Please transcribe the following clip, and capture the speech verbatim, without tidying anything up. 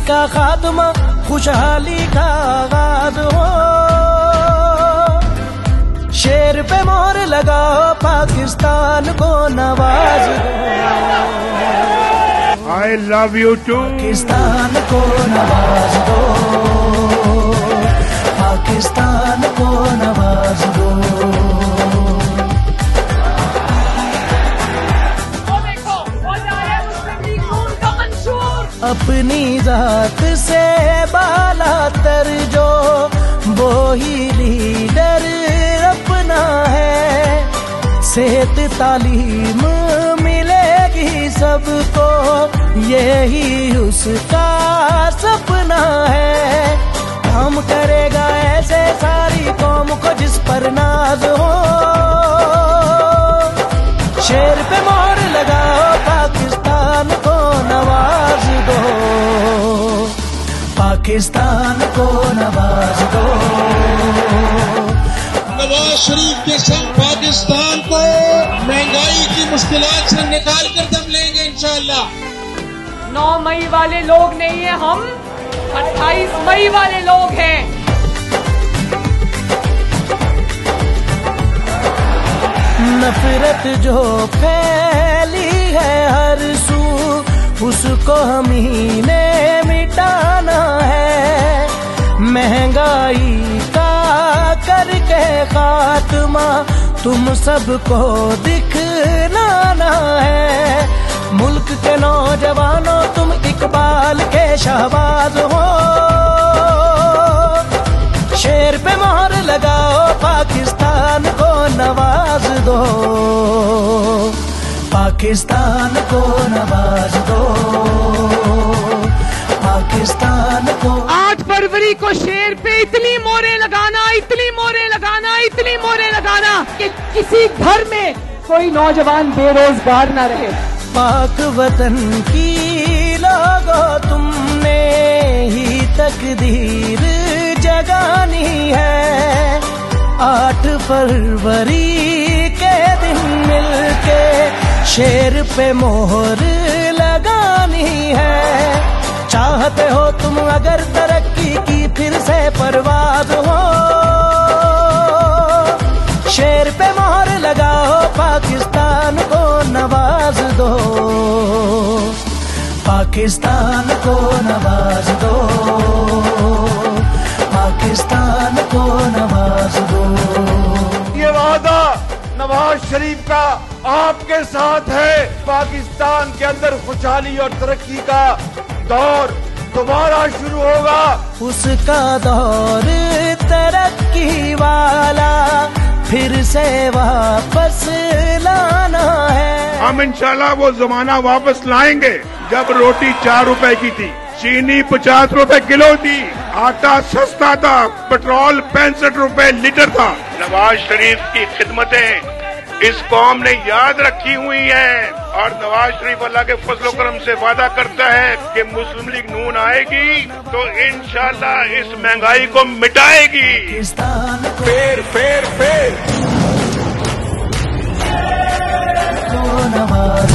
का खात्मा खुशहाली का आगाज हो। शेर पे मोहर लगाओ, पाकिस्तान को नवाज दो। I love you too. Pakistan को नवाज दो, पाकिस्तान को नवाज दो। अपनी जात से बाला तर जो वो ही लीडर अपना है। सेहत तालीम मिलेगी सबको, यही उसका सपना है। काम करेगा ऐसे सारी कौम को जिस पर नाज हो। शेर पे मोहर लगाओ, पाकिस्तान को नवाज दो, पाकिस्तान को नवाज दो। नवाज शरीफ के संग पाकिस्तान को महंगाई की मुश्किलात से निकाल कर दम लेंगे इंशाअल्लाह। नौ मई वाले लोग नहीं है हम, अट्ठाईस मई वाले लोग हैं। नफरत जो फैली है हर सू, उसको हम ही ने मिटाना है। महंगाई का करके खात्मा तुम सबको दिखलाना है। मुल्क के नौजवानों तुम इकबाल के शहबाज हो। शेर पे मोहर लगाओ, पाकिस्तान को नवाज दो, पाकिस्तान को नवाज दो, पाकिस्तान को। आठ फरवरी को शेर पे इतनी मोहरें लगाना, इतनी मोहरें लगाना, इतनी मोहरें लगाना कि किसी घर में कोई नौजवान बेरोजगार न रहे। पाक वतन की लोगों तुमने ही तकदीर जगानी है। आठ फरवरी के दिन मिलके शेर पे मोहर लगानी है। चाहते हो तुम अगर तरक्की की फिर से परवाज हो। शेर पे मोहर लगाओ, पाकिस्तान को नवाज दो, पाकिस्तान को नवाज दो, पाकिस्तान को नवाज दो। ये वादा नवाज शरीफ का आपके साथ है। पाकिस्तान के अंदर खुशहाली और तरक्की का दौर दोबारा शुरू होगा। उसका दौर तरक्की वाला फिर से वापस लाना है। हम इंशाल्लाह वो जमाना वापस लाएंगे जब रोटी चार रुपए की थी, चीनी पचास रुपए किलो थी, आटा सस्ता था, पेट्रोल पैंसठ रुपए लीटर था। नवाज शरीफ की खिदमतें इस कौम ने याद रखी हुई हैं और नवाज शरीफ अल्लाह के फजल करम से वादा करता है कि मुस्लिम लीग नून आएगी तो इंशाल्लाह इस महंगाई को मिटाएगी। फेर फेर फेर